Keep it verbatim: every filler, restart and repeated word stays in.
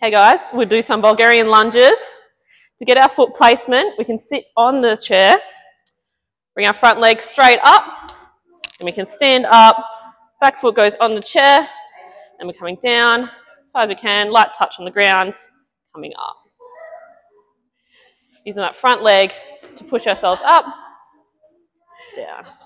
Hey guys, we'll do some Bulgarian lunges. To get our foot placement, we can sit on the chair, bring our front leg straight up, and we can stand up. Back foot goes on the chair, and we're coming down as far as we can, light touch on the ground, coming up. Using that front leg to push ourselves up, down.